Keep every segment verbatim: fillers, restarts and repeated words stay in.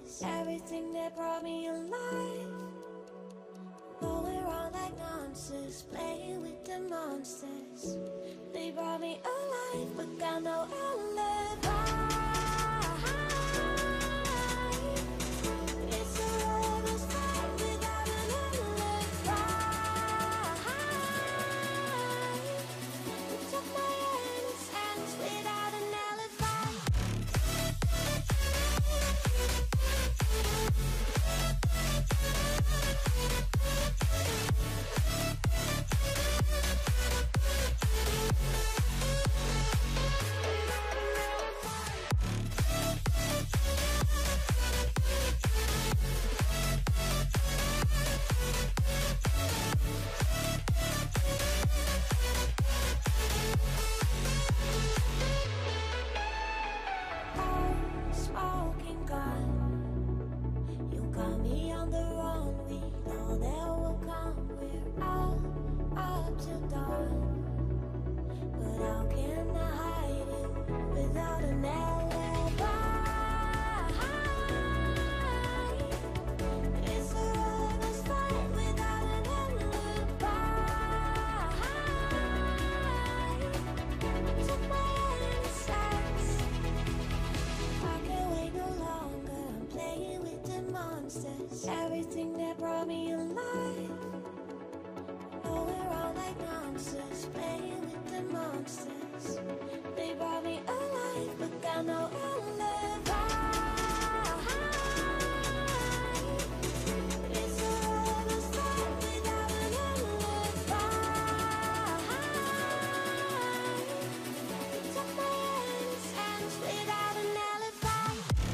monsters, everything that brought me alive. Going around like monsters, playing with the monsters. They brought me alive, but got no alibi. It's a lover's fight without an alibi. Took my innocence without an alibi. Everything that brought me alive. Going around like monsters, playing with the monsters. They brought me alive, but got no alibi. It's a lover's fight without an alibi. Took my innocence without an alibi.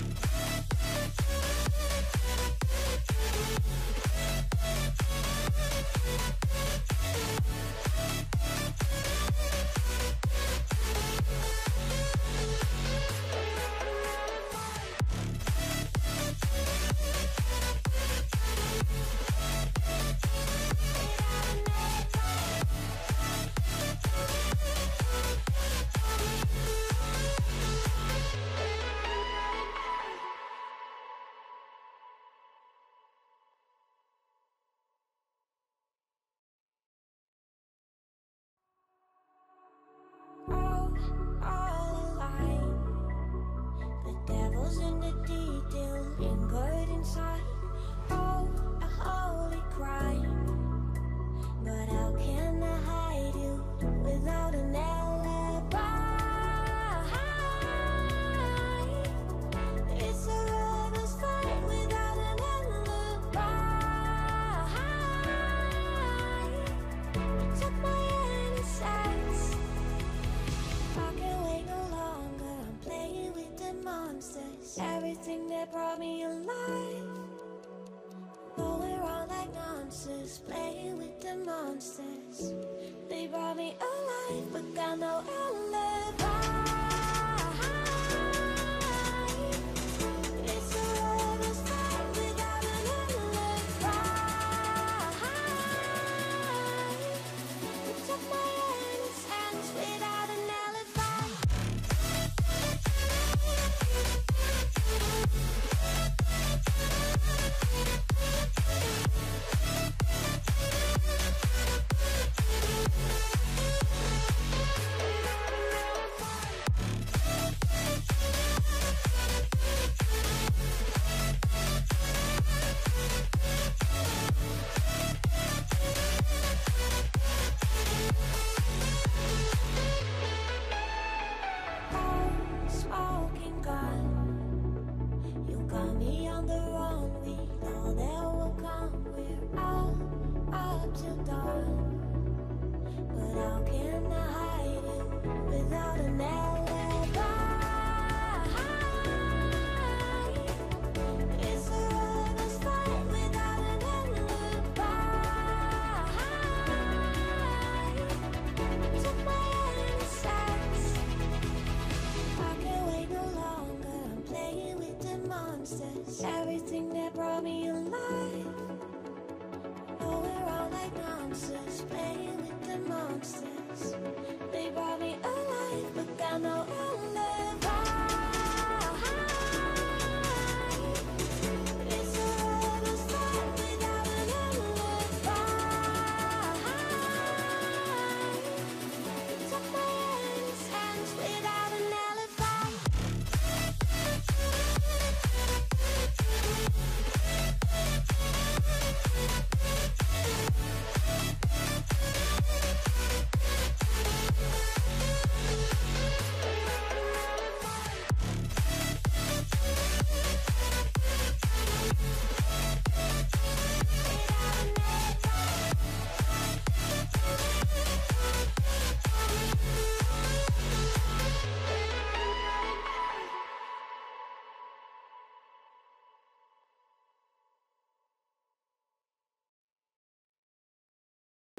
Everything that brought me alive. Going around like monsters, playing with the monsters. They brought me alive, but got no alibi. It's a lover's fight without an alibi. Took my innocence without an alibi. Everything that brought me alive. Going around like monsters, playing with the monsters. They brought me alive, but got no alibi.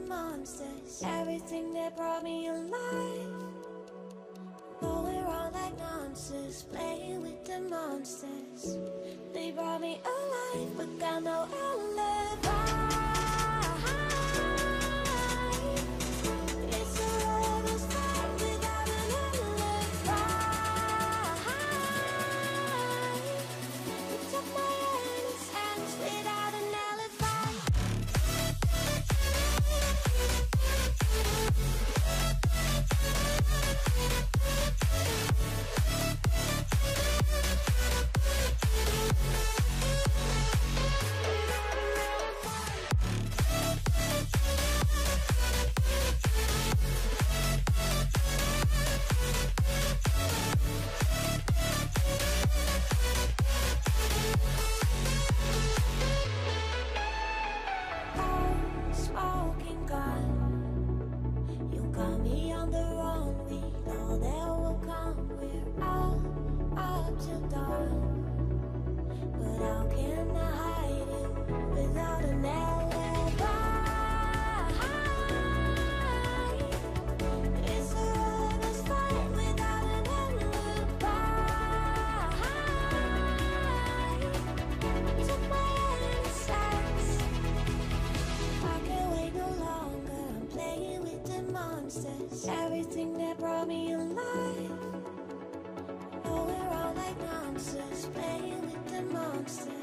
monsters. Everything that brought me alive, going wrong like nonsense, playing with the monsters. They brought me alive, but got no alibi. It's a lover's fight without an alibi. It took my earnest hands without an alibi. Smoking gun, you got me on the run. We know that will come. We're out up till dawn, but how can I hide it without an alibi? It's a lover's fight without an alibi. Took my innocence. I can't wait no longer. I'm playing with the monsters. Everything that brought me alive, going wrong like nonsense, playing with the monsters.